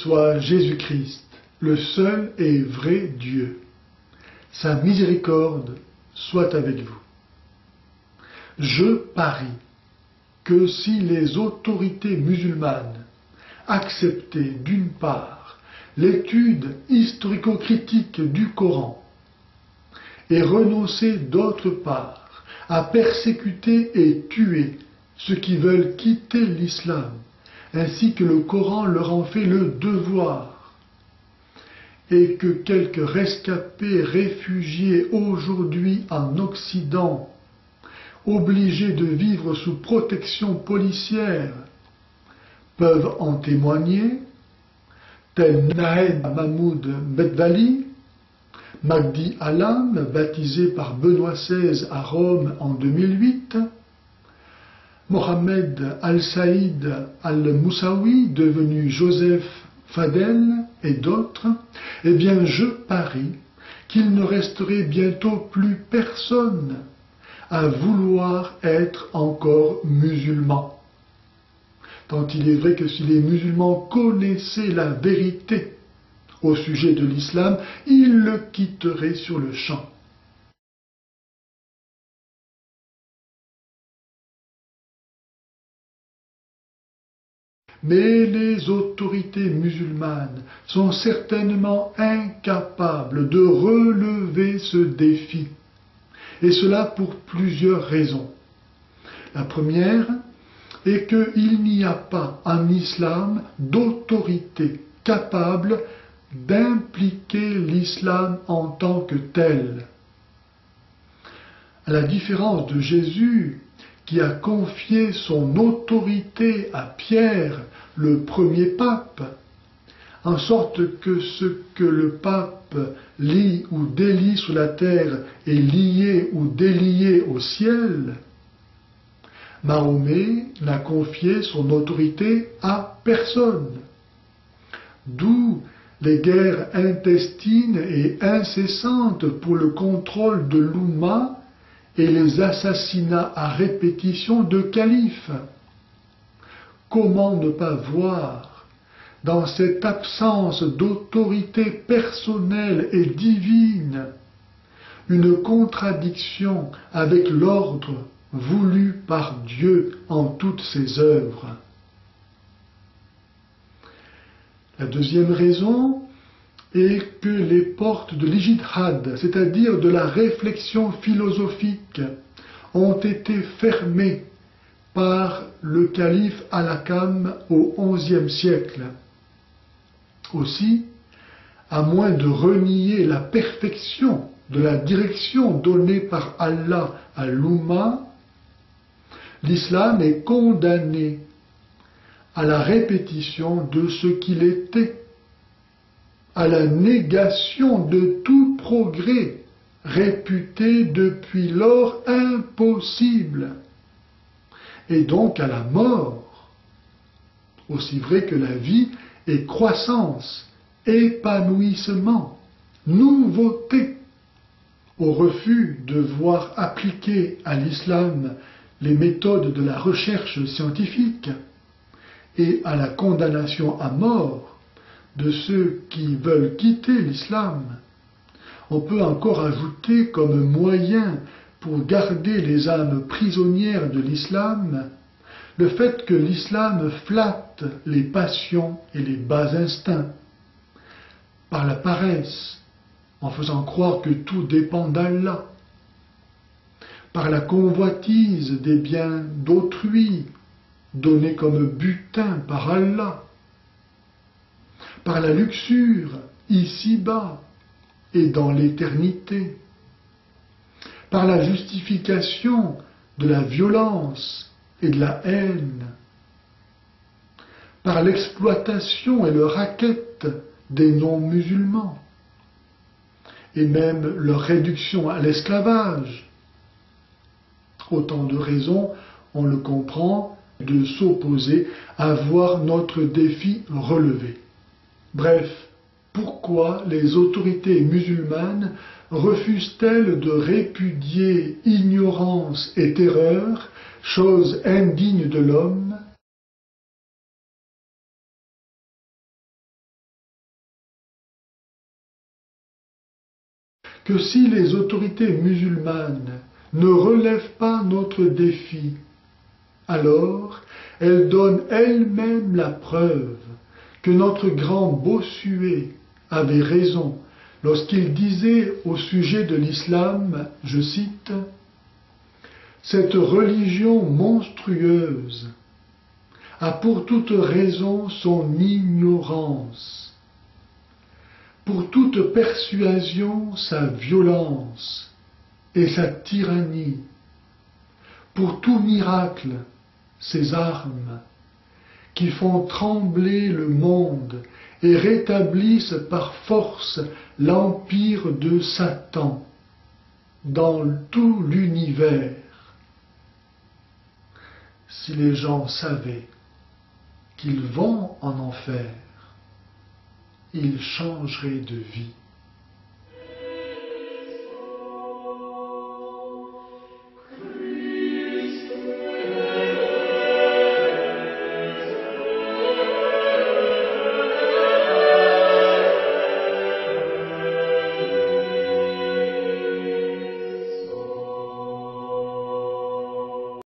soit Jésus-Christ, le seul et vrai Dieu. Sa miséricorde soit avec vous. Je parie que si les autorités musulmanes acceptaient d'une part l'étude historico-critique du Coran et renonçaient d'autre part à persécuter et tuer ceux qui veulent quitter l'islam, ainsi que le Coran leur en fait le devoir, et que quelques rescapés réfugiés aujourd'hui en Occident, obligés de vivre sous protection policière, peuvent en témoigner, tels Nahed Mahmoud Bedvali, Magdi Alam, baptisé par Benoît XVI à Rome en 2008, Mohamed Al-Saïd Al-Moussaoui, devenu Joseph Fadel, et d'autres, eh bien je parie qu'il ne resterait bientôt plus personne à vouloir être encore musulman. Tant il est vrai que si les musulmans connaissaient la vérité au sujet de l'islam, ils le quitteraient sur le champ. Mais les autorités musulmanes sont certainement incapables de relever ce défi, et cela pour plusieurs raisons. La première est qu'il n'y a pas en islam d'autorité capable d'impliquer l'islam en tant que tel. À la différence de Jésus, qui a confié son autorité à Pierre, le premier pape, en sorte que ce que le pape lie ou délie sur la terre est lié ou délié au ciel, Mahomet n'a confié son autorité à personne. D'où les guerres intestines et incessantes pour le contrôle de l'Oumma et les assassinats à répétition de califes. Comment ne pas voir, dans cette absence d'autorité personnelle et divine, une contradiction avec l'ordre voulu par Dieu en toutes ses œuvres? La deuxième raison est que les portes de l'ijtihad, c'est-à-dire de la réflexion philosophique, ont été fermées par le calife Al-Hakam au XIe siècle. Aussi, à moins de renier la perfection de la direction donnée par Allah à l'Oumma, l'islam est condamné à la répétition de ce qu'il était, à la négation de tout progrès réputé depuis lors impossible, et donc à la mort, aussi vrai que la vie est croissance, épanouissement, nouveauté, au refus de voir appliquer à l'islam les méthodes de la recherche scientifique et à la condamnation à mort de ceux qui veulent quitter l'islam. On peut encore ajouter comme moyen pour garder les âmes prisonnières de l'islam le fait que l'islam flatte les passions et les bas instincts par la paresse, en faisant croire que tout dépend d'Allah, par la convoitise des biens d'autrui, donnés comme butin par Allah, par la luxure ici-bas et dans l'éternité, par la justification de la violence et de la haine, par l'exploitation et le racket des non-musulmans, et même leur réduction à l'esclavage. Autant de raisons, on le comprend, de s'opposer à voir notre défi relevé. Bref, pourquoi les autorités musulmanes refusent-elles de répudier ignorance et terreur, choses indignes de l'homme, que si les autorités musulmanes ne relèvent pas notre défi, alors elles donnent elles-mêmes la preuve que notre grand Bossuet avait raison lorsqu'il disait au sujet de l'islam, je cite, « Cette religion monstrueuse a pour toute raison son ignorance, pour toute persuasion sa violence et sa tyrannie, pour tout miracle ses armes, qui font trembler le monde et rétablissent par force l'empire de Satan dans tout l'univers. Si les gens savaient qu'ils vont en enfer, ils changeraient de vie.